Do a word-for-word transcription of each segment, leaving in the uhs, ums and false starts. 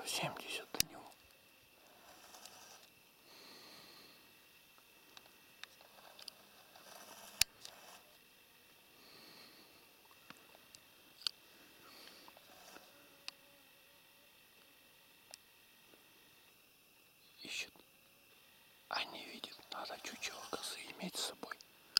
семьдесят до него. Ищет. А не видит. Надо чучело косы иметь с собой.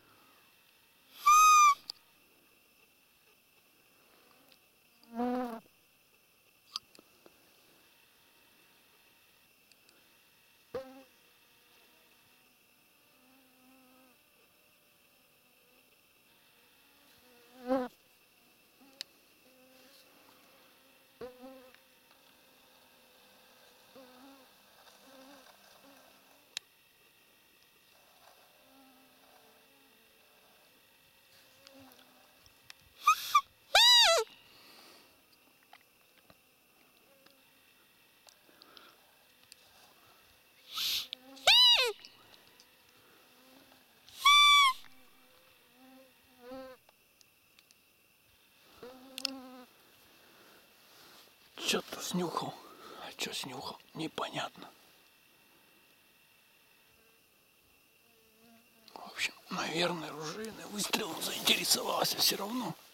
Что-то снюхал, а что снюхал, непонятно. В общем, наверное, ружейный выстрел заинтересовался все равно.